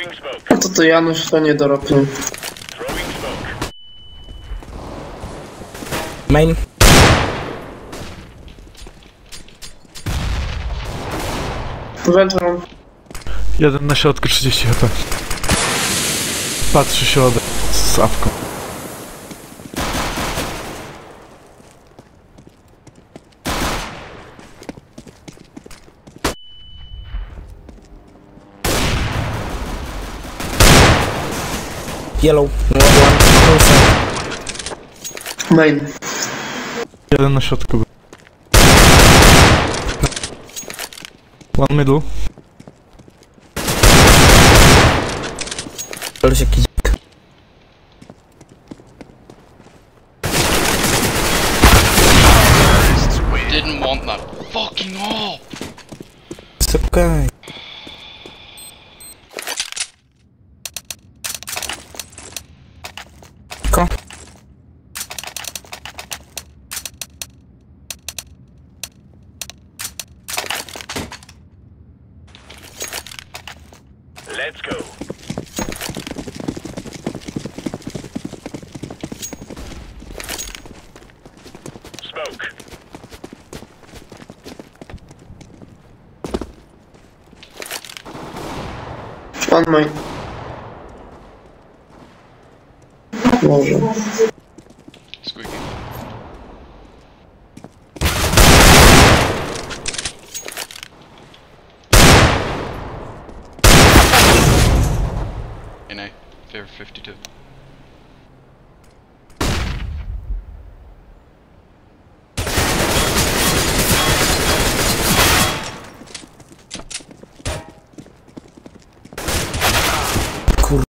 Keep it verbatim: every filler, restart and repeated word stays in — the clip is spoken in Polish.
A to to Janusz to nie doropnie. Main. Wędrą. Jeden na środku, trzydzieści H P. Patrzy środek z awką. Yellow. One. Main. Jeden na środku był. One middle. Ale się jakiś... Didn't want that fucking up. It's okay. Ko. Let's go. Smoke. One main. Może. Squeaky. In A. Favor fifty-two.